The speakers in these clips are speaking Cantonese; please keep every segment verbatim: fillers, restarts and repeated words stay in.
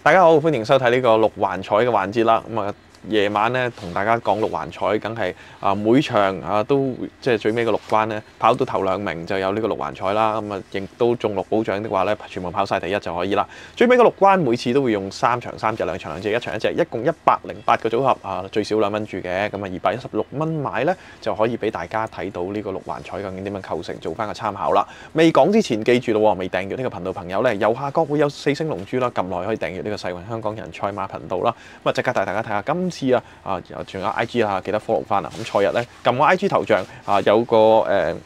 大家好，歡迎收睇呢個六環彩嘅環節啦。咁啊，夜晚咧同大家講六環彩，梗係啊每場啊都即係最尾嘅六關咧，跑到頭兩名就有呢個六環彩啦。咁啊，亦都中六保獎的話咧，全部跑晒第一就可以啦。最尾嘅六關每次都會用三場三隻，兩場兩隻，一場一隻，一共一百零八個組合啊，最少兩蚊注嘅。咁啊，二百一十六蚊買咧就可以俾大家睇到呢個六環彩究竟點樣構成，做翻個參考啦。未講之前記住咯，未訂閱呢個頻道朋友咧，右下角會有四星龍珠啦，撳落去可以訂閱呢個世運香港人賽馬頻道啦。咁啊，即刻帶大家睇下今次啊啊，仲有 I G 啊，記得 follow 翻啊。咁賽日咧撳個 I G 頭像啊，有個誒。呃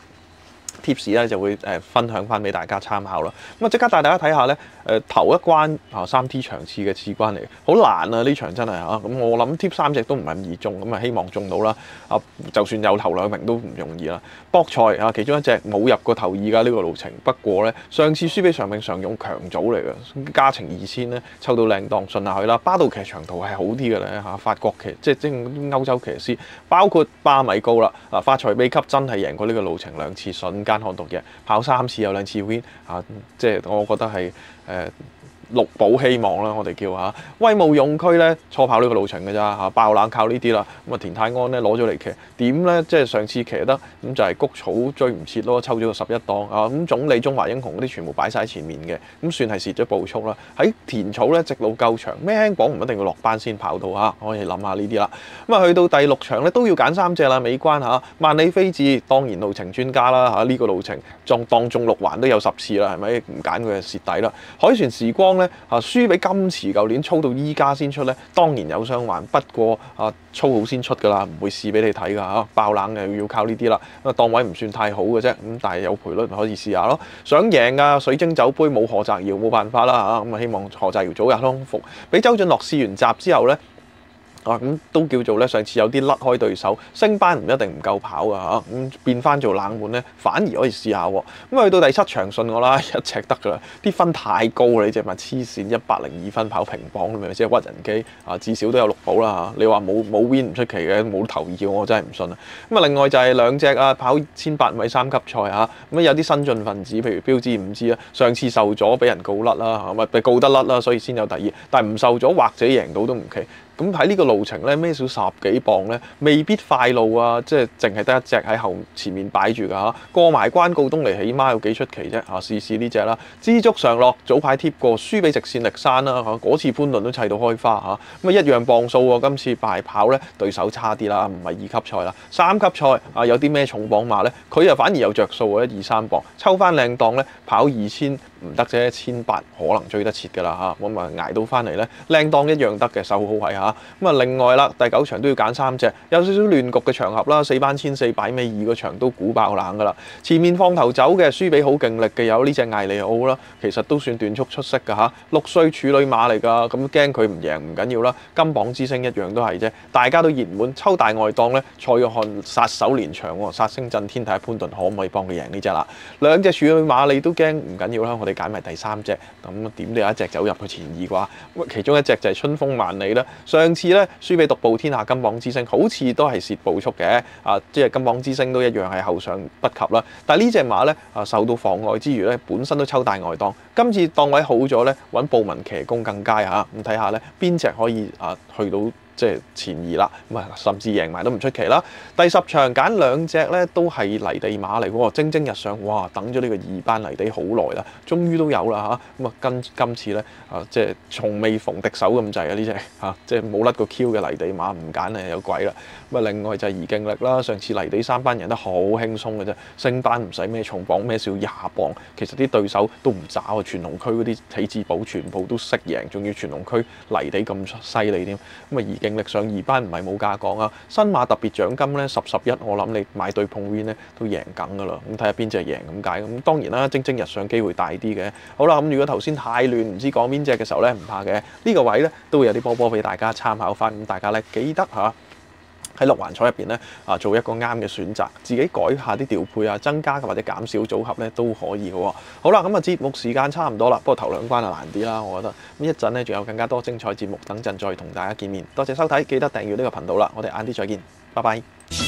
tips 咧就會誒分享翻俾大家參考啦。咁啊，即刻帶大家睇下咧誒頭一關啊三 T 場次嘅次關嚟，好難啊呢場真係嚇。咁我諗 tip 三隻都唔係咁易中，咁啊希望中到啦。啊，就算有頭兩名都唔容易啦。博賽啊，其中一隻冇入過頭二㗎呢個路程，不過咧上次輸俾常永常用強組嚟嘅，加程二千咧抽到靚檔順下去啦。巴道騎長途係好啲嘅咧嚇，法國騎即係即係歐洲騎師，包括巴米高啦啊，發財秘笈真係贏過呢個路程兩次順。間看讀嘅跑三次有兩次 win 啊，即係我覺得係誒、呃、六保希望啦，我哋叫嚇威武勇區咧初跑呢個路程嘅咋嚇，爆冷靠呢啲啦。咁啊田泰安咧攞咗嚟騎點咧，即係上次騎得咁就係谷草追唔切咯，抽咗個十一檔啊。咁總理中華英雄嗰啲全部擺晒喺前面嘅，咁算係蝕咗步速啦。喺田草咧直路夠長，咩輕磅唔一定要落班先跑到嚇，可以諗下呢啲啦。咁啊去到第六場咧都要揀三隻啦，尾關嚇萬里飛至當然路程專家啦嚇，呢、這個路程當當中六環都有十次啦，係咪唔揀佢就蝕底啦？海船時光咧啊輸俾金池，舊年操到依家先出咧，當然有傷患，不過啊操好先出㗎啦，唔會試俾你睇㗎嚇，爆冷嘅要靠呢啲啦。咁啊檔位唔算太好嘅啫，咁但係有賠率可以試下咯。想贏啊水晶酒杯冇何澤堯冇辦法啦嚇，咁啊希望何澤堯早日康復。俾周俊樂試完閘之後咧。啊咁都叫做咧，上次有啲甩開對手，升班唔一定唔夠跑㗎嚇，咁變翻做冷門咧，反而可以試下喎。咁去到第七場信我啦，一隻得㗎啦，啲分太高啦，你隻咪黐線，一百零二分跑平磅，咁咪即係屈人機啊！至少都有六保啦嚇，你話冇冇 win 唔出奇嘅，冇頭二我真係唔信啊！咁啊，另外就係兩隻啊，跑千八米三級賽嚇，咁有啲新進分子，譬如標誌五支啊，上次受咗俾人告甩啦，係咪被告得甩啦，所以先有第二，但係唔受咗或者贏到都唔奇。咁喺呢個路程咧，孭少十幾磅咧，未必快路啊！即係淨係得一隻喺後前面擺住㗎嚇，過埋關告東尼起碼有幾出奇啫嚇！試試呢隻啦，知足常樂早排貼過，輸俾直線力山啦嚇，嗰次潘頓都砌到開花嚇，咁啊一樣磅數喎，今次敗跑咧對手差啲啦，唔係二級賽啦，三級賽啊有啲咩重磅馬咧，佢又反而有着數喎，一二三磅抽翻靚檔咧，跑二千唔得啫，千八可能追得切㗎啦嚇，咁啊捱到翻嚟咧，靚檔一樣得嘅，守好位嚇。咁啊，另外啦，第九場都要揀三隻，有少少亂局嘅場合啦，四班千四擺尾二個場都估爆冷噶啦。前面放頭走嘅，輸俾好勁力嘅有呢隻艾利奧啦，其實都算段速出色噶嚇，六歲處女馬嚟㗎，咁驚佢唔贏唔緊要啦。金榜之星一樣都係啫，大家都熱門，抽大外檔咧，蔡約翰殺手連場喎，殺星震天睇下潘頓可唔可以幫佢贏呢隻啦。兩隻處女馬你都驚唔緊要啦，我哋揀埋第三隻，咁點都有一隻走入去前二啩，其中一隻就係春風萬里啦。上次咧輸俾獨步天下金榜之星，好似都係蝕步速嘅，啊，即係金榜之星都一樣係後上不及啦。但係呢隻馬咧啊受到妨礙之餘咧，本身都抽大外檔，今次檔位好咗咧，揾布文騎功更佳嚇，咁睇下咧邊隻可以啊去到即係前二啦，咁啊甚至贏埋都唔出奇啦。第十場揀兩隻咧都係泥地馬嚟喎，蒸蒸日上，哇！等咗呢個二班泥地好耐啦，終於都有啦嚇，咁啊跟今次咧啊即係從未逢敵手咁滯啊呢隻嚇，即係冇甩個 Q 嘅泥地馬唔揀啊有鬼啦。咁啊另外就係怡勁力啦，上次泥地三班贏得好輕鬆嘅啫，升班唔使咩重磅咩少廿磅，其實啲對手都唔渣啊，全龍區嗰啲起至寶全部都識贏，仲要全龍區泥地咁犀利添，咁啊怡勁力上二班唔係冇價講啊，新馬特別獎金咧十十一，我諗你買對碰 win 咧都贏緊噶啦，咁睇下邊隻贏咁解。咁當然啦，蒸蒸日上機會大啲嘅。好啦，咁如果頭先太亂唔知講邊隻嘅時候咧，唔怕嘅，呢、這個位咧都會有啲波波俾大家參考翻，咁大家咧記得嚇。喺六環彩入邊咧啊，做一個啱嘅選擇，自己改下啲調配啊，增加或者減少組合咧都可以嘅喎。好啦，咁啊節目時間差唔多啦，不過頭兩關啊難啲啦，我覺得。咁一陣咧仲有更加多精彩節目，等陣再同大家見面。多謝收睇，記得訂閱呢個頻道啦。我哋晏啲再見，拜拜。